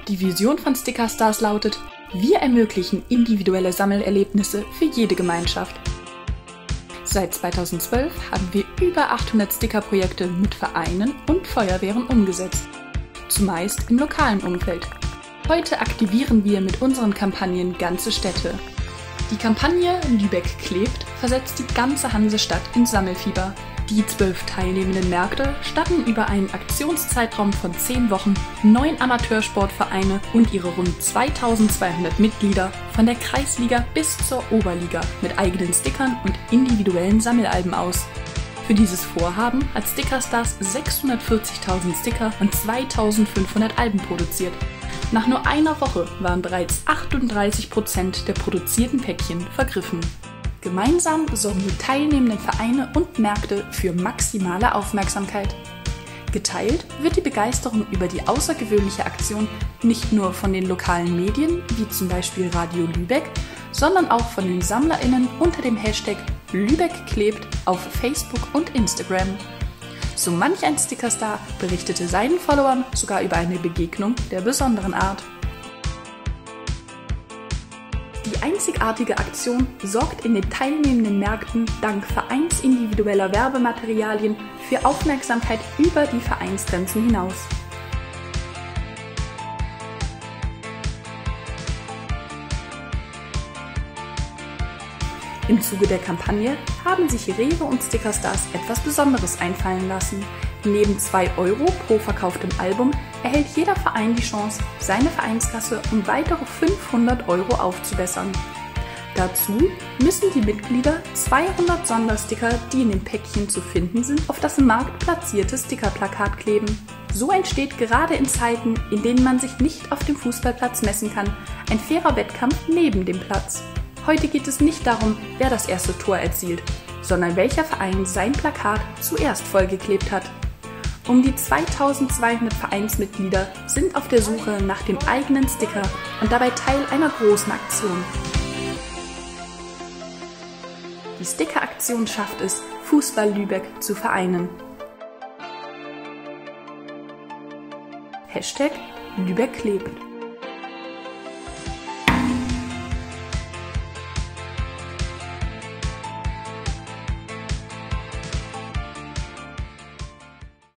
Die Vision von Stickerstars lautet: Wir ermöglichen individuelle Sammelerlebnisse für jede Gemeinschaft. Seit 2012 haben wir über 800 Stickerprojekte mit Vereinen und Feuerwehren umgesetzt, zumeist im lokalen Umfeld. Heute aktivieren wir mit unseren Kampagnen ganze Städte. Die Kampagne Lübeck klebt versetzt die ganze Hansestadt ins Sammelfieber. Die 12 teilnehmenden Märkte statten über einen Aktionszeitraum von 10 Wochen 9 Amateursportvereine und ihre rund 2200 Mitglieder von der Kreisliga bis zur Oberliga mit eigenen Stickern und individuellen Sammelalben aus. Für dieses Vorhaben hat Stickerstars 640.000 Sticker und 2500 Alben produziert. Nach nur einer Woche waren bereits 38% der produzierten Päckchen vergriffen. Gemeinsam sorgen die teilnehmenden Vereine und Märkte für maximale Aufmerksamkeit. Geteilt wird die Begeisterung über die außergewöhnliche Aktion nicht nur von den lokalen Medien, wie zum Beispiel Radio Lübeck, sondern auch von den SammlerInnen unter dem Hashtag Lübeck klebt auf Facebook und Instagram. So manch ein Stickerstar berichtete seinen Followern sogar über eine Begegnung der besonderen Art. Die einzigartige Aktion sorgt in den teilnehmenden Märkten dank vereinsindividueller Werbematerialien für Aufmerksamkeit über die Vereinsgrenzen hinaus. Im Zuge der Kampagne haben sich Rewe und Stickerstars etwas Besonderes einfallen lassen. Neben 2 € pro verkauftem Album erhält jeder Verein die Chance, seine Vereinskasse um weitere 500 € aufzubessern. Dazu müssen die Mitglieder 200 Sondersticker, die in den Päckchen zu finden sind, auf das im Markt platzierte Stickerplakat kleben. So entsteht gerade in Zeiten, in denen man sich nicht auf dem Fußballplatz messen kann, ein fairer Wettkampf neben dem Platz. Heute geht es nicht darum, wer das erste Tor erzielt, sondern welcher Verein sein Plakat zuerst vollgeklebt hat. Um die 2200 Vereinsmitglieder sind auf der Suche nach dem eigenen Sticker und dabei Teil einer großen Aktion. Die Sticker-Aktion schafft es, Fußball Lübeck zu vereinen. #Lübeck klebt.